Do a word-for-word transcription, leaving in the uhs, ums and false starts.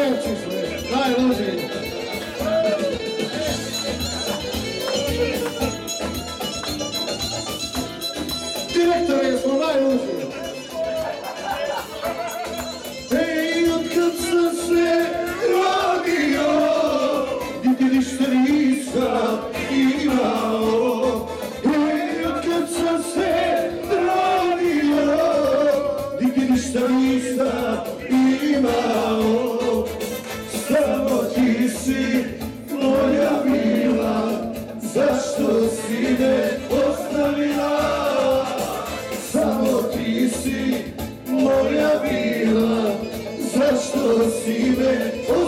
Pevčice, najluđi. Direktore, smo najluđi. Ej, otkad sam se rodio, niti ništa nisam imao. Ej, otkad sam se rodio, niti ništa nisam imao. Samo ti si moja bila, zašto si me ostavila? Samo ti si moja bila, zašto si me ostavila?